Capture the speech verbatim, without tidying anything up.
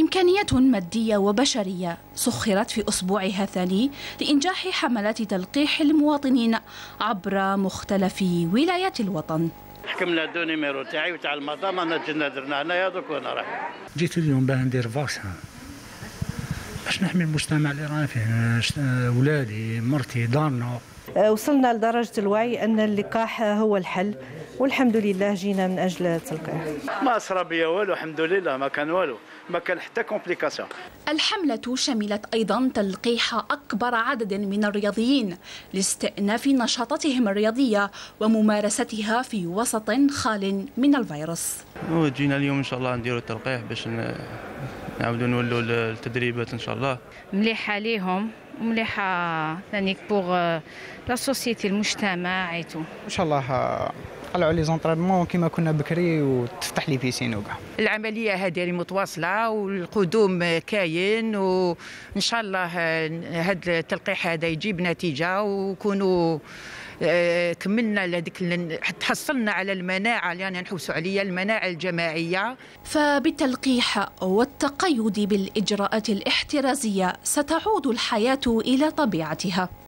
إمكانيات مادية وبشرية سخرت في أسبوعها الثاني لإنجاح حملات تلقيح المواطنين عبر مختلف ولايات الوطن. حكمنا دو نيميرو تاعي وتاع المطار، انا جينا درنا هنايا دوك وانا رايح. جيت اليوم باه ندير فاكسان باش نحمي المجتمع اللي رانا فيه، ولادي مرتي دارنا. وصلنا لدرجة الوعي أن اللقاح هو الحل، والحمد لله جينا من أجل التلقيح. ما أسرى بيا والو، الحمد لله ما كان والو، ما كان حتى كومبليكاسيون. الحملة شملت أيضا تلقيح أكبر عدد من الرياضيين لاستئناف نشاطاتهم الرياضية وممارستها في وسط خال من الفيروس. جينا اليوم إن شاء الله نديروا التلقيح باش نعاودوا نولوا التدريبات إن شاء الله. مليحة ليهم ومليحة ثاني بوغ لا سوسيتي المجتمع عيتو. ان شاء الله طلعوا لي زونطرينمون كيما كنا بكري وتفتح لي بيسين وكاع. العمليه هذه متواصله والقدوم كاين، وان شاء الله هذا التلقيح هذا يجيب نتيجه وكونوا كملنا لذيك تحصلنا على المناعه اللي يعني نحوسوا عليها، المناعه الجماعيه. فبالتلقيح والتقيد بالاجراءات الاحترازيه ستعود الحياه الى طبيعتها.